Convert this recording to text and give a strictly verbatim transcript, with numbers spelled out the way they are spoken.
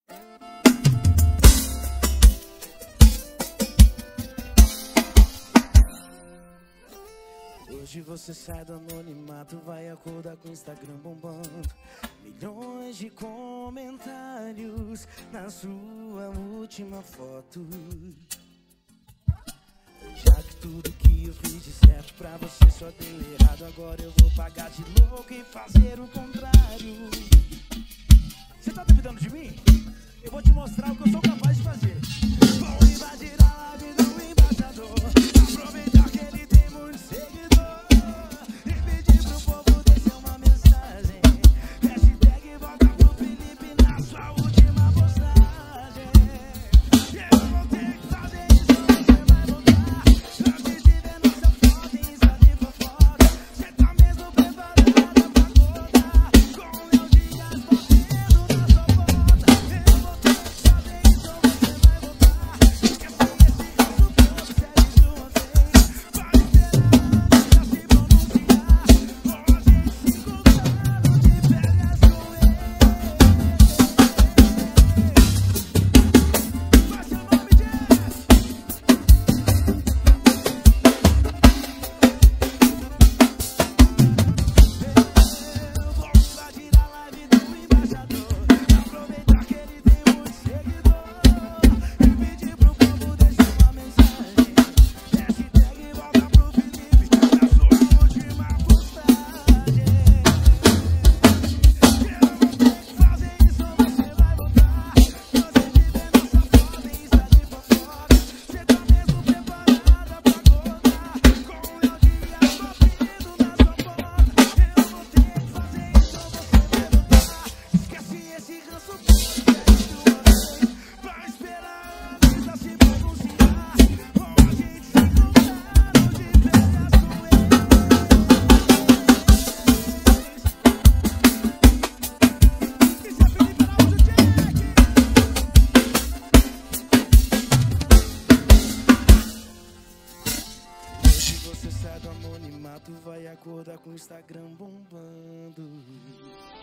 Hoje você sai do anonimato, vai acordar com o Instagram bombando. Milhões de comentários na sua última foto. Já que tudo que eu fiz de certo pra você só deu errado, agora eu vou pagar de louco e fazer o contrário. Você tá duvidando de mim? Eu vou te mostrar o que eu sou capaz de fazer. Vou invadir a live do embaixador, aproveitar que ele tem muito seguidor e pedir pro povo descer uma mensagem. Hashtag volta pro Felipe na sua última postagem. Eu vou ter que fazer isso, você vai voltar antes de ver nossa foto em Insta de fofoca. Você tá mesmo preparada pra acordar com o Léo Dias batendo na sua porta. Eu vou ter que fazer isso, você vai voltar. Esquece esse caso todo sério de uma vez. Vai esperar a Anitta se pronunciar, ou a gente se encontrando de férias com ele. Faz seu nome, Jess. Eu vou invadir a live do embaixador, aproveitar que ele tem muito seguidor e pedir pro povo deixar uma mensagem. Hashtag volta pro Felipe na sua última postagem. Eu vou ter que fazer isso, você vai voltar antes de ver nossa foto em Insta de fofoca. Você tá mesmo preparada pra acordar com o Léo Dias batendo na sua porta. Eu vou ter que fazer isso, você vai voltar. Esquece esse ranço todo sério de uma vez. Vai esperar a Anitta se pronunciar, ou a gente se encontrando de férias com eles. Isso é Felipe Araújo, Jack. Hoje você sai do anonimato, vai acordar com o Instagram bombando.